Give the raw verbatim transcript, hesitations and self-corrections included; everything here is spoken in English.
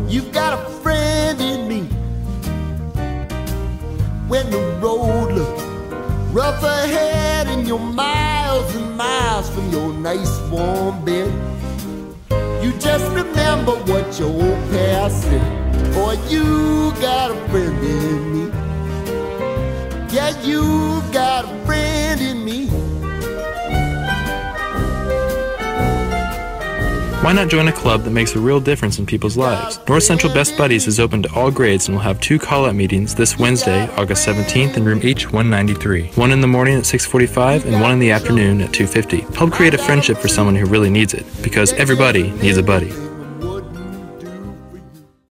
You've got a friend in me. When the road looks rough ahead and you're miles and miles from your nice warm bed, you just remember what your old past said. Boy, you got a friend in me. Yeah, you got a friend in me. Why not join a club that makes a real difference in people's lives? North Central Best Buddies is open to all grades and will have two call-out meetings this Wednesday, August seventeenth in room H one ninety-three. One in the morning at six forty-five and one in the afternoon at two fifty. Help create a friendship for someone who really needs it, because everybody needs a buddy.